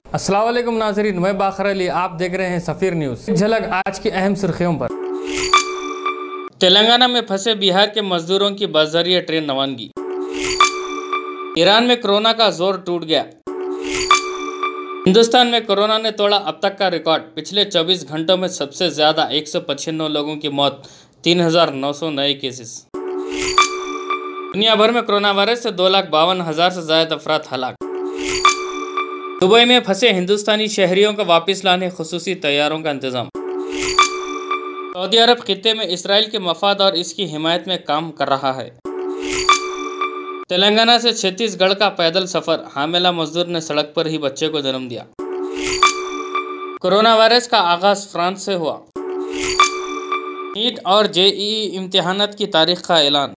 अस्सलाम वालेकुम नाज़रीन, मैं बाखर अली, आप देख रहे हैं सफ़ीर न्यूज़। झलक आज की अहम सुर्खियों पर। तेलंगाना में फंसे बिहार के मजदूरों की बज़रिया ट्रेन रवानगी। ईरान में कोरोना का जोर टूट गया। हिंदुस्तान में कोरोना ने तोड़ा अब तक का रिकॉर्ड। पिछले 24 घंटों में सबसे ज़्यादा 195 लोगों की मौत, 3,900 नए केसेस। दुनिया भर में कोरोना वायरस से 2,52,000 से ज़्यादा अफराद हलाक। दुबई में फंसे हिंदुस्तानी शहरियों को वापस लाने खुसूसी तैयारों का इंतजाम। सऊदी अरब खित्ते में इसराइल के मफाद और इसकी हिमायत में काम कर रहा है। तेलंगाना से छत्तीसगढ़ का पैदल सफर, हामिला मजदूर ने सड़क पर ही बच्चे को जन्म दिया। कोरोना वायरस का आगाज फ्रांस से हुआ। नीट और जेईई इम्तिहानात की तारीख का ऐलान।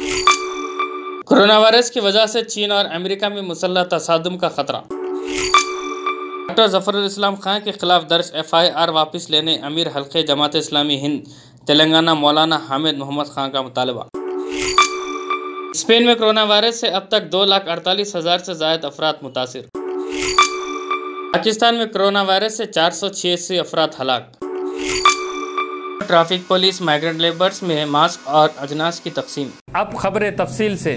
कोरोना वायरस की वजह से चीन और अमेरिका में मुसल्लह तसादुम का खतरा। डॉक्टर जफरुल इस्लाम खान के खिलाफ दर्ज FIR वापस लेने अमीर हल्के जमात इस्लामी हिंद तेलंगाना मौलाना हामिद मोहम्मद खान का मुतालबा। स्पेन में कोरोना वायरस से अब तक 2,48,000 से ज़्यादा अफराद मुतासिर। पाकिस्तान में कोरोना वायरस से 486 अफराद हलाक। ट्रैफिक पुलिस माइग्रेंट लेबर्स में मास्क और अजनास की तकसीम। अब खबरें तफसील से।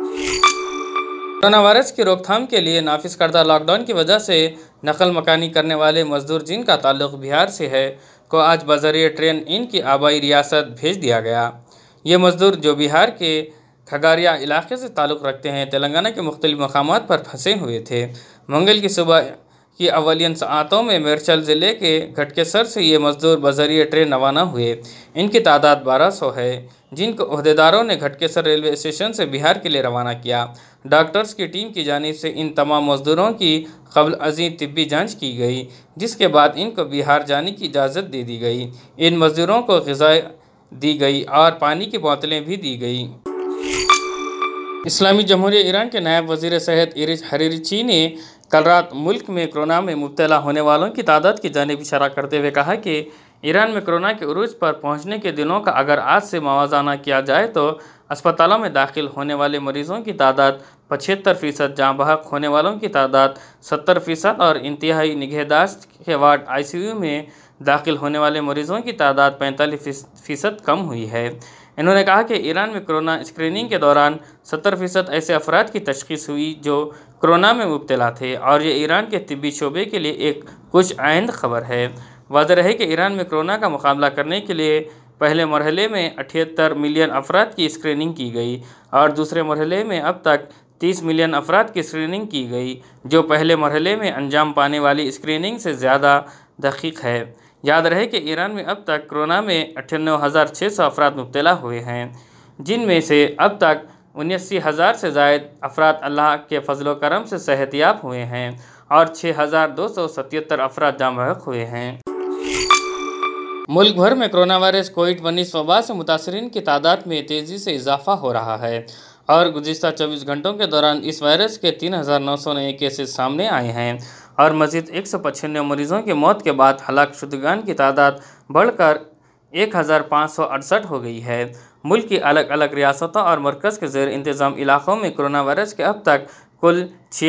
कोरोना वायरस की रोकथाम के लिए नाफिज करदा लॉकडाउन की वजह से नकल मकानी करने वाले मजदूर जिनका ताल्लुक बिहार से है को आज बज़रिया ट्रेन इनकी आबाई रियासत भेज दिया गया। ये मजदूर जो बिहार के खगड़िया इलाके से ताल्लुक़ रखते हैं, तेलंगाना के मुख्तलिफ मकामात पर फंसे हुए थे। मंगल की सुबह की अवलियन सातों में मेरचल ज़िले के घटकेसर से ये मजदूर बज़रिया ट्रेन रवाना हुए। इनकी तादाद 1200 है, जिनको अहदेदारों ने घटकेसर रेलवे स्टेशन से बिहार के लिए रवाना किया। डॉक्टर्स की टीम की जानिब से इन तमाम मजदूरों की क़ब्ल अज़ीं तिब्बी जाँच की गई, जिसके बाद इनको बिहार जाने की इजाज़त दे दी गई। इन मजदूरों को ग़िज़ा दी गई और पानी की बोतलें भी दी गई। इस्लामी जमहूरिया ईरान के नायब वज़ीर सेहत इरिज हरीरिची ने कल रात मुल्क में कोरोना में मुब्तला होने वालों की तादाद की जानिब इशारा करते हुए कहा कि ईरान में कोरोना के उरूज पर पहुंचने के दिनों का अगर आज से मवाज़ाना किया जाए तो अस्पतालों में दाखिल होने वाले मरीज़ों की तादाद 75%, जहाँ बहक होने वालों की तादाद 70% और इंतहाई निगहदाश्त के वार्ड ICU में दाखिल होने वाले मरीज़ों की तादाद 45% कम हुई है। इन्होंने कहा कि ईरान में कोरोना स्क्रीनिंग के दौरान 70% ऐसे अफराद की तशख़ीस हुई जो कोरोना में मुब्तला थे और ये ईरान के तिब्बी शोबे के लिए एक कुछ आइंद खबर है। वाज़ेह है कि ईरान में कोरोना का मुकाबला करने के लिए पहले मरहले में 78 मिलियन अफराद की स्क्रीनिंग की गई और दूसरे मरहले में अब तक 30 मिलियन अफराद की स्क्रीनिंग की गई, जो पहले मरहले में अंजाम पाने वाली स्क्रीनिंग से ज़्यादा दक़ीक़ है। याद रहे कि ईरान में अब तक कोरोना में 98,600 अफराद मुब्तला हुए हैं, जिनमें से अब तक 79,000 से ज़्यादा अफराद अल्लाह के फजल करम से सेहतियाब हुए हैं और 6,277 अफराद जाँ बहक हुए हैं। मुल्क भर में कोरोना वायरस कोविड-19 वबा से मुतासरीन की तादाद में तेज़ी से इजाफा हो रहा है और गुज़िश्ता 24 घंटों के दौरान इस वायरस के 3,900 नए केसेस सामने आए हैं और मज़ीद 195 मरीज़ों की मौत के बाद हलाक शुदगान की तादाद बढ़कर 1,568 हो गई है। मुल्क की अलग अलग रियासतों और मरकज़ के ज़ेर इंतज़ाम इलाक़ों में कोरोना वायरस के अब तक कुल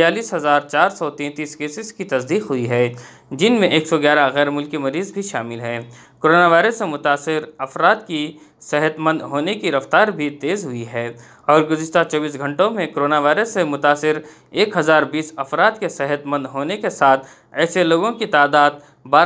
46,433 केसेस की तस्दीक हुई है, जिनमें 111 गैर मुल्की मरीज़ भी शामिल हैं। कोरोना वायरस से मुतासिर अफराद की सेहतमंद होने की रफ्तार भी तेज़ हुई है और गुज़िश्ता 24 घंटों में कोरोना वायरस से मुतासिर 1,020 अफराद के सेहतमंद होने के साथ ऐसे लोगों की तादाद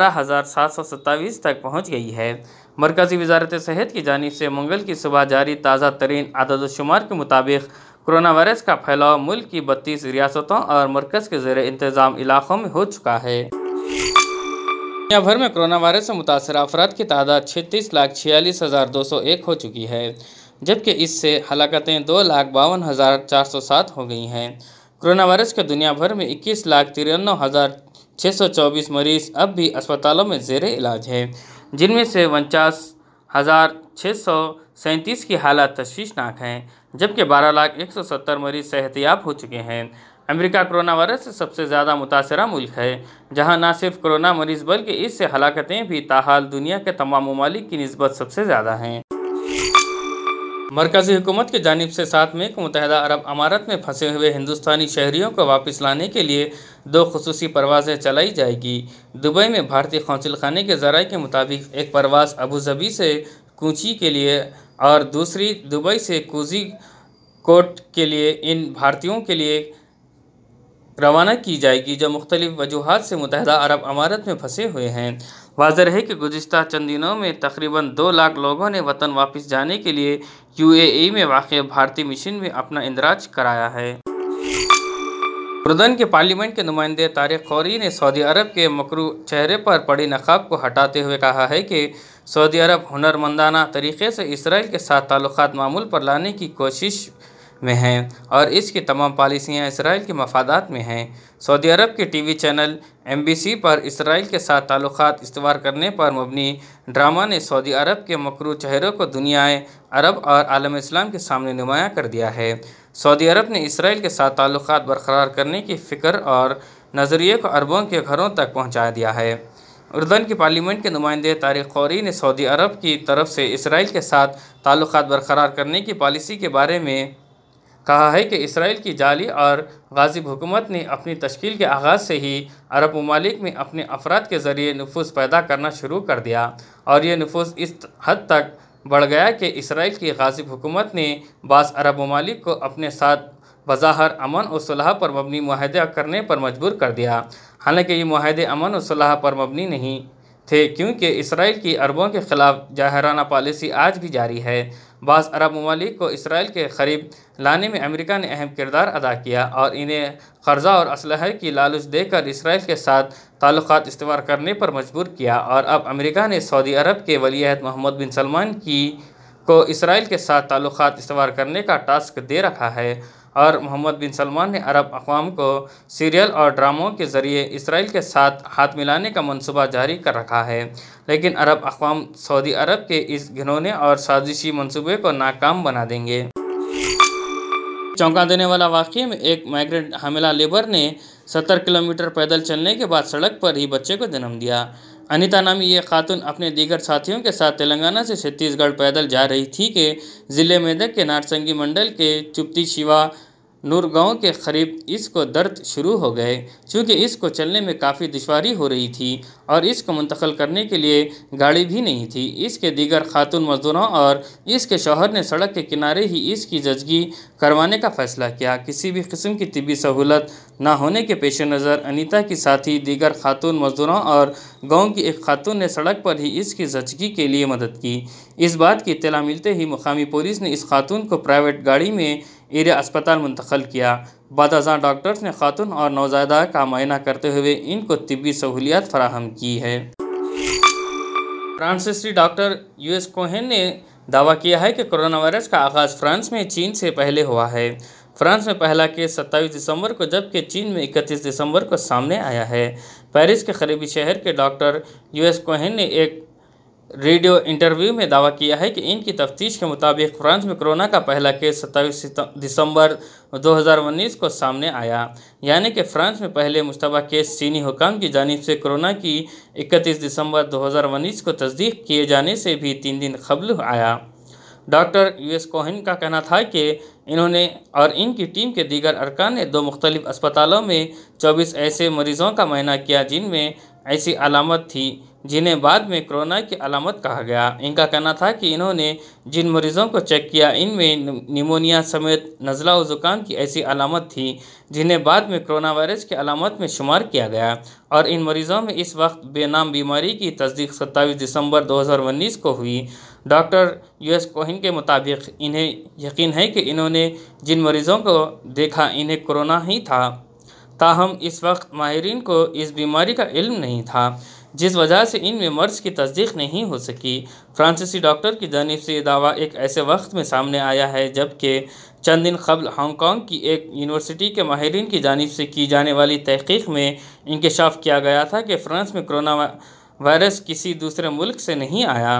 12,727 तक पहुँच गई है। मरकज़ी वज़ारत सेहत की जानिब से मंगल की सुबह जारी ताज़ा तरीन आदद-ओ-शुमार के मुताबिक कोरोना वायरस का फैलाव मुल्क की 32 रियासतों और मरकज़ के ज़ेर इंतज़ाम इलाक़ों में हो चुका है। दुनिया भर में कोरोना वायरस से मुतासर अफराद की तादाद 36,46,201 हो चुकी है, जबकि इससे हलाकतें 2,52,407 हो गई हैं। कोरोना वायरस के दुनिया भर में 21,93,624 मरीज़ अब भी अस्पतालों में ज़ेर इलाज हैं, जिनमें से 49,637 की हालत तशवीशनाक हैं, जबकि 12,170 मरीज़ सेहतियाब हो चुके हैं। अमेरिका कोरोना वायरस से सबसे ज़्यादा मुतासरा मुल्क है, जहां न सिर्फ कोरोना मरीज़ बल्कि इससे हलाकतें भी ताहाल दुनिया के तमाम ममालिक की निस्बत सबसे ज़्यादा हैं। मरकज़ी हुकूमत की जानिब से 7 मई को मुत्तहिदा अरब अमारात में फंसे हुए हिंदुस्तानी शहरियों को वापस लाने के लिए 2 खुसूसी परवाज़ें चलाई जाएगी। दुबई में भारतीय कौंसिल खाने के ज़राए के मुताबिक एक परवाज़ अबू धाबी से कोची के लिए और दूसरी दुबई से कोझिकोड के लिए इन भारतीयों के लिए रवाना की जाएगी जो मुख्तलिफ वजूहात से मुत्तहिदा अरब अमारात में फंसे हुए हैं। वाज़ेह है कि गुज़िश्ता चंद दिनों में तकरीबन 2 लाख लोगों ने वतन वापस जाने के लिए UAE में वाक़ भारतीय मिशन में अपना इंदराज कराया है। उर्दन के पार्लियामेंट के नुमाइंदे तारिक खौरी ने सऊदी अरब के मकरू चेहरे पर पड़ी नकाब को हटाते हुए कहा है कि सऊदी अरब हुनरमंदाना तरीक़े से इसराइल के साथ ताल्लुक़ात मामूल पर लाने की कोशिश में हैं और इसकी तमाम पॉलिसियाँ इसराइल के मफादात में हैं। सऊदी अरब के TV चैनल MBC पर इसराइल के साथ ताल्लुक़ात इस्तवार करने पर मबनी ड्रामा ने सऊदी अरब के मकरू चेहरों को दुनियाए अरब और आलम इस्लाम के सामने नुमायाँ कर दिया है। सऊदी अरब ने इसराइल के साथ ताल्लुक़ात बरकरार करने की फ़िक्र और नज़रिए को अरबों के घरों तक पहुँचा दिया है। उर्दन की पार्लियामेंट के नुमाइंदे तारिक खौरी ने सऊदी अरब की तरफ से इसराइल के साथ ताल्लुक़ात बरकरार करने की पॉलिसी के बारे में कहा है कि इसराइल की जाली और गाज़िब हुकूमत ने अपनी तश्कील के आगाज़ से ही अरब ममालिक में अपने अफराद के ज़रिए नफूज़ पैदा करना शुरू कर दिया और ये नफूज़ इस हद तक बढ़ गया कि इसराइल की गाज़िब हुकूमत ने बाज़ अरब ममालिक को अपने साथ बज़ाहिर अमन और सुलह पर मबनी मुआहदे करने पर मजबूर कर दिया। हालांकि ये मुआहदे अमन और सुलह पर मबनी नहीं थे क्योंकि इसराइल की अरबों के ख़िलाफ़ जाहिराना पॉलिसी आज भी जारी है। बाज़ अरब ममालिक को इसराइल के करीब लाने में अमेरिका ने अहम किरदार अदा किया और इन्हें कर्जा और असलहे की लालच देकर इसराइल के साथ ताल्लुक़ात इस्तवार करने पर मजबूर किया और अब अमेरिका ने सऊदी अरब के वलीअहद मोहम्मद बिन सलमान को इसराइल के साथ ताल्लुक़ात इस्तवार करने का टास्क दे रखा है और मोहम्मद बिन सलमान ने अरब अक़वाम को सीरियल और ड्रामों के ज़रिए इसराइल के साथ हाथ मिलाने का मंसूबा जारी कर रखा है। लेकिन अरब अक़वाम सऊदी अरब के इस घिनौने और साजिशी मंसूबे को नाकाम बना देंगे। चौंका देने वाला वाक़ये में एक माइग्रेंट हामिला लेबर ने 70 किलोमीटर पैदल चलने के बाद सड़क पर ही बच्चे को जन्म दिया। अनीता नामी ये खातून अपने दीगर साथियों के साथ तेलंगाना से छत्तीसगढ़ पैदल जा रही थी कि ज़िले मेदक के नारसंगी मंडल के चुप्ती शिवा नूर गांव के करीब इसको दर्द शुरू हो गए। चूँकि इसको चलने में काफ़ी दुश्वारी हो रही थी और इसको मुंतकिल करने के लिए गाड़ी भी नहीं थी। इसके दीगर खातून मजदूरों और इसके शौहर ने सड़क के किनारे ही इसकी जजगी करवाने का फ़ैसला किया। किसी भी किस्म की तिब्बी सहूलत ना होने के पेश नज़र अनीता की साथी दीगर खातून मजदूरों और गाँव की एक खातून ने सड़क पर ही इसकी जजगी के लिए मदद की। इस बात की इत्तला मिलते ही मुकामी पुलिस ने इस खातून को प्राइवेट गाड़ी में एरिया अस्पताल मुंतकिल किया। बाद डॉक्टर्स ने खातून और नौज़ायदा का मुआयना करते हुए इनको तिब्बी सहूलियात फराहम की है। फ्रांसीसी डॉक्टर US कोहेन ने दावा किया है कि कोरोना वायरस का आगाज़ फ्रांस में चीन से पहले हुआ है। फ्रांस में पहला केस 27 दिसंबर को जबकि चीन में 31 दिसंबर को सामने आया है। पेरिस के करीबी शहर के डॉक्टर US कोहेन ने एक रेडियो इंटरव्यू में दावा किया है कि इनकी तफ्तीश के मुताबिक फ्रांस में कोरोना का पहला केस 27 दिसंबर 2019 को सामने आया, यानी कि फ्रांस में पहले मुश्तबा केस चीनी हुकाम की जानिब से कोरोना की 31 दिसंबर 2019 को तस्दीक किए जाने से भी 3 दिन कबल आया। डॉक्टर US कोहेन का कहना था कि इन्होंने और इनकी टीम के दीगर अरकान ने 2 मुख्तलिफ अस्पतालों में 24 ऐसे मरीज़ों का मुआयना किया जिनमें ऐसी अलामत थी जिन्हें बाद में कोरोना की अलामत कहा गया। इनका कहना था कि इन्होंने जिन मरीज़ों को चेक किया इनमें निमोनिया समेत नज़ला और ज़ुकाम की ऐसी अलामत थी जिन्हें बाद में कोरोना वायरस की अलामत में शुमार किया गया और इन मरीज़ों में इस वक्त बेनाम बीमारी की तस्दीक 27 दिसंबर 2019 को हुई। डॉक्टर US कोहेन के मुताबिक इन्हें यकीन है कि इन्होंने जिन मरीज़ों को देखा इन्हें कोरोना ही था, ताहम इस वक्त माहिरीन को इस बीमारी का इल्म नहीं था, जिस वजह से इनमें मर्ज़ की तस्दीक नहीं हो सकी। फ्रांसीसी डॉक्टर की जानिब से ये दावा एक ऐसे वक्त में सामने आया है जबकि चंद दिन कबल हांगकांग की एक यूनिवर्सिटी के माहिरीन की जानिब से की जाने वाली तहकीक में इंकशाफ किया गया था कि फ्रांस में कोरोना वायरस किसी दूसरे मुल्क से नहीं आया।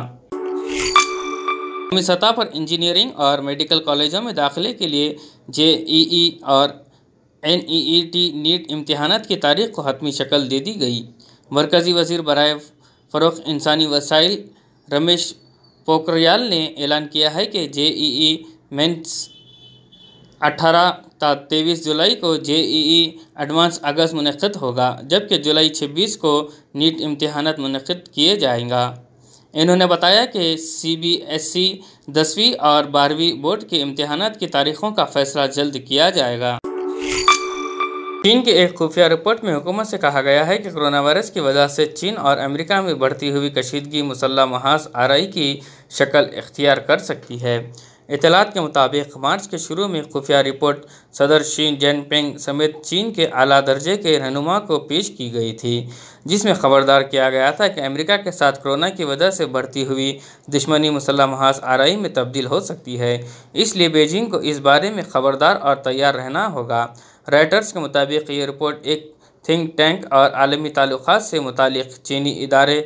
कौमी सतह पर इंजीनियरिंग और मेडिकल कॉलेजों में दाखिले के लिए JEE और NEET नीट इम्तिहानात की तारीख को हतमी शक्ल दे दी गई। मरकज़ी वज़ीर बराए फ़रोग़ इंसानी वसाइल रमेश पोखरियाल ने ऐलान किया है कि JEE मेंस 18 ता 23 जुलाई को JEE एडवांस अगस्त मुनक़िद होगा, जबकि जुलाई 26 को नीट इम्तिहानात मुनक़िद किए जाएंगे। इन्होंने बताया कि CBSE 10वीं और 12वीं बोर्ड के इम्तिहानात की तारीखों का फैसला जल्द किया जाएगा। चीन की एक खुफिया रिपोर्ट में हुकूमत से कहा गया है कि कोरोना वायरस की वजह से चीन और अमेरिका में बढ़ती हुई कशीदगी मुसल्लह महाज आरई की शक्ल इख्तियार कर सकती है। इत्तलात के मुताबिक मार्च के शुरू में खुफिया रिपोर्ट सदर शी जिनपिंग समेत चीन के आला दर्जे के रहनुमा को पेश की गई थी, जिसमें खबरदार किया गया था कि अमेरिका के साथ कोरोना की वजह से बढ़ती हुई दुश्मनी मुसल्लह महाज आरई में तब्दील हो सकती है, इसलिए बीजिंग को इस बारे में खबरदार और तैयार रहना होगा। रॉयटर्स के मुताबिक ये रिपोर्ट एक थिंक टैंक और आलमी ताल्लुकात से मुतालिक चीनी इदारे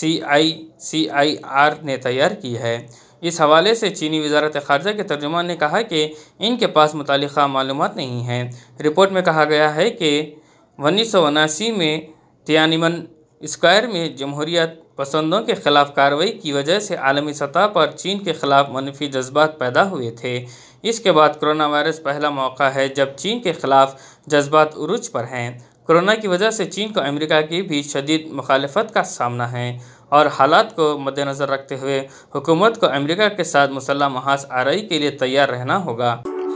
CICIR ने तैयार की है। इस हवाले से चीनी वज़ारत ख़ारजा के तर्जुमान ने कहा कि इनके पास मुतालिका मालूमात नहीं हैं। रिपोर्ट में कहा गया है कि 1979 में तियाननमेन स्क्वायर में जमहूरियत पसंदों के ख़िलाफ़ कार्रवाई की वजह से आलमी सतह पर चीन के ख़िलाफ़ मनफी जज्बात पैदा हुए थे। इसके बाद कोरोना वायरस पहला मौका है जब चीन के ख़िलाफ़ जज्बात उरूज पर हैं। कोरोना की वजह से चीन को अमेरिका की भी शदीद मुखालफत का सामना है और हालात को मद्देनज़र रखते हुए हुकूमत को अमेरिका के साथ मुसल्लह महाज आरई के लिए तैयार रहना होगा।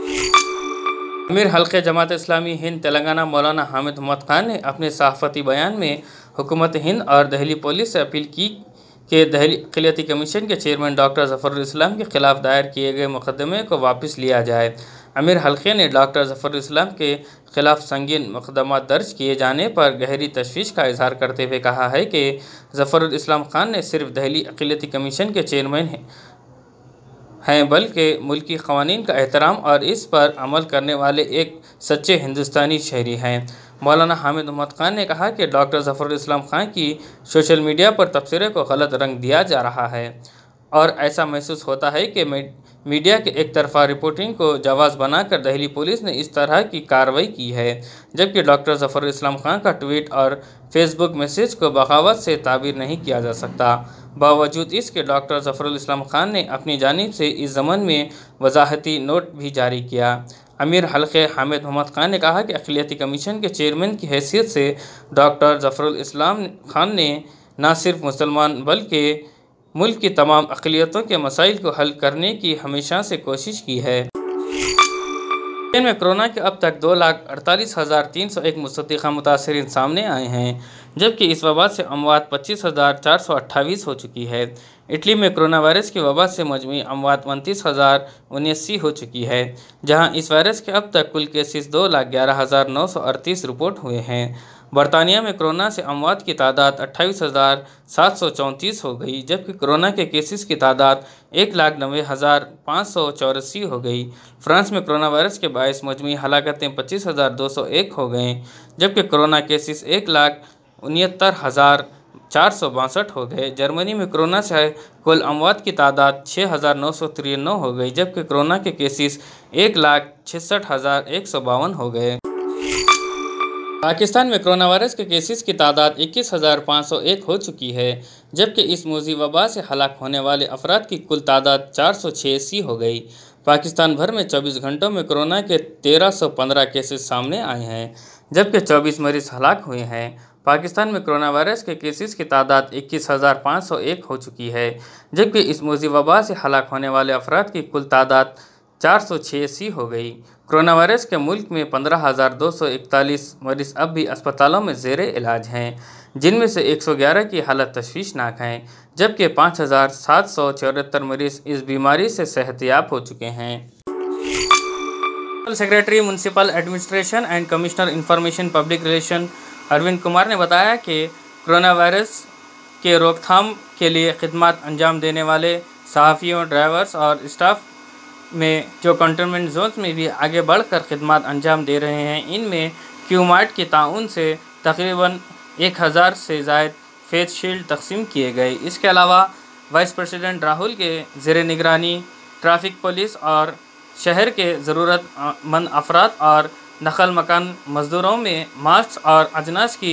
अमीर हल्के जमात इस्लामी हिंद तेलंगाना मौलाना हामिद मोहम्मद खान ने अपने सहाफ़ती बयान में हुकूमत हिंद और दहली पुलिस से अपील की कि दहली अक़लियती कमीशन के चेयरमैन डॉक्टर ज़फ़रुल इस्लाम के ख़िलाफ़ दायर किए गए मुकदमे को वापस लिया जाए। अमीर हल्के ने डॉक्टर ज़फ़रुल इस्लाम के ख़िलाफ़ संगीन मुकदमा दर्ज किए जाने पर गहरी तशवीश का इजहार करते हुए कहा है कि ज़फ़रुल इस्लाम खान ने सिर्फ दहली अक़लियती कमीशन के चेयरमैन हैं बल्कि मुल्की क़वानीन का एहतराम और इस पर अमल करने वाले एक सच्चे हिंदुस्तानी शहरी हैं। मौलाना हामिद मोहम्मद खान ने कहा कि डॉक्टर ज़फ़रुल इस्लाम खान की सोशल मीडिया पर तबसरे को गलत रंग दिया जा रहा है और ऐसा महसूस होता है कि मीडिया के एक तरफा रिपोर्टिंग को जवाज़ बनाकर दहली पुलिस ने इस तरह की कार्रवाई की है, जबकि डॉक्टर ज़फ़रुल इस्लाम खान का ट्वीट और फेसबुक मैसेज को बगावत से ताबीर नहीं किया जा सकता। बावजूद इसके डॉक्टर ज़फ़रुल इस्लाम खान ने अपनी जानिब से इस ज़मन में वजाहती नोट भी जारी किया। अमीर हल्के हामिद मोहम्मद खान ने कहा कि अक़लियती कमीशन के चेयरमैन की हैसियत से डॉक्टर ज़फ़रुल इस्लाम खान ने न सिर्फ मुसलमान बल्कि मुल्क की तमाम अक़लियतों के मसाइल को हल करने की हमेशा से कोशिश की है। चीन में कोरोना के अब तक 2,48,301 मुस्तक़िल मुतासरीन सामने आए हैं, जबकि इस वबा से अमवात 25,428 हो चुकी है। इटली में कोरोना वायरस की वबा से मजमूई अमवात 29,079 हो चुकी है, जहां इस वायरस के अब तक कुल केसेस 2,11,938 रिपोर्ट हुए हैं। बरतानिया में कोरोना से अमवात की तादाद 28,734 हो गई, जबकि कोरोना के केसेस की तादाद 1,90,584 हो गई। फ्रांस में कोरोना वायरस के बायस मजमूई हलाकतें 25,201 हो गई, जबकि कोरोना केसेस 1,69,462 हो गए। जर्मनी में कोरोना से कुल अमवात की तादाद 6,993 हो गई, जबकि कोरोना के केसेस 1,66,152 हो गए। पाकिस्तान में कोरोना वायरस के केसेस की तादाद 21,501 हो चुकी है, जबकि इस मौजी वबा से हलाक होने वाले अफराद की कुल तादाद 486 हो गई। पाकिस्तान भर में 24 घंटों में कोरोना के 1,315 केसेस सामने आए हैं, जबकि 24 मरीज़ हलाक हुए हैं। पाकिस्तान में कोरोना वायरस के केसेस की तादाद 21,501 हो चुकी है, जबकि इस मौजी वबा से हलाक होने वाले अफराद की कुल तादाद 486 हो गई। कोरोना वायरस के मुल्क में 15,241 मरीज़ अब भी अस्पतालों में ज़ेरे इलाज हैं, जिनमें से 111 की हालत तशवीशनाक है, जबकि 5,774 मरीज़ इस बीमारी से सेहतयाब हो चुके हैं। Secretary municipal administration and commissioner information public relation Arvind Kumar ने बताया कि कोरोना वायरस के रोकथाम के लिए खिदमत अंजाम देने वाले सहाफ़ियों, ड्राइवर्स और स्टाफ में जो कंटेनमेंट जोन्स में भी आगे बढ़कर खिदमत अंजाम दे रहे हैं, इनमें क्यूमार्ट के ताउन से तकरीबन 1,000 से ज़ायद फेस शील्ड तकसीम किए गए। इसके अलावा वाइस प्रेसिडेंट राहुल के ज़ेर निगरानी ट्रैफिक पुलिस और शहर के ज़रूरतमंद अफराद और नकल मकान मज़दूरों में मास्क और अजनास की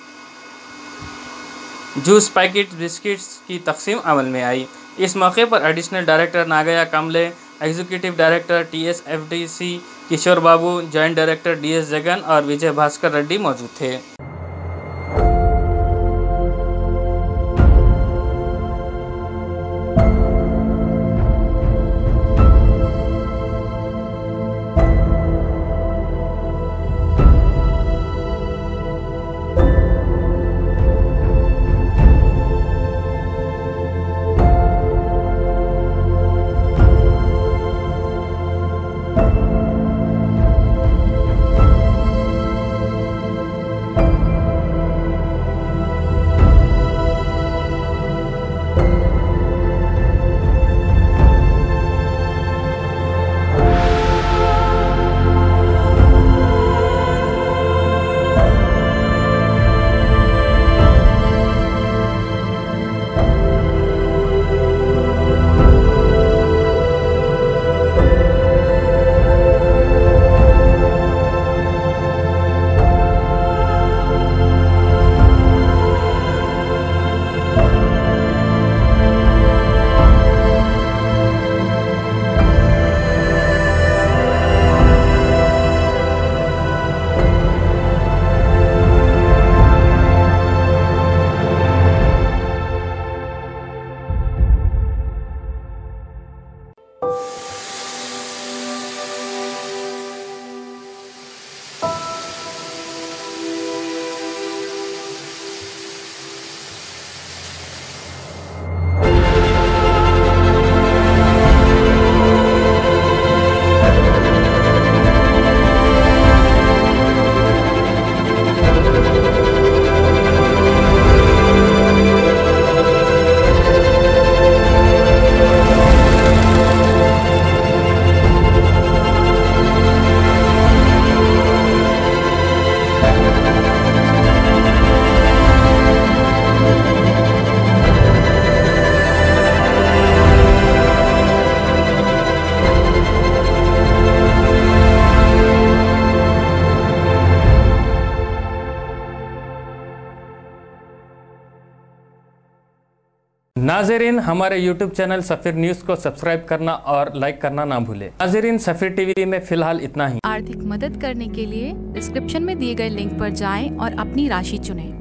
जूस पैकेट बिस्किट्स की तकसीम अमल में आई। इस मौके पर additional director Nagaya Kamle, executive director TSFDC Kishore Babu, joint director DS Jagan और विजय भास्कर रेड्डी मौजूद थे। नाज़रीन, हमारे YouTube चैनल सफीर न्यूज़ को सब्सक्राइब करना और लाइक करना ना भूलें। नाज़रीन, सफीर टीवी में फिलहाल इतना ही। आर्थिक मदद करने के लिए डिस्क्रिप्शन में दिए गए लिंक पर जाएं और अपनी राशि चुनें।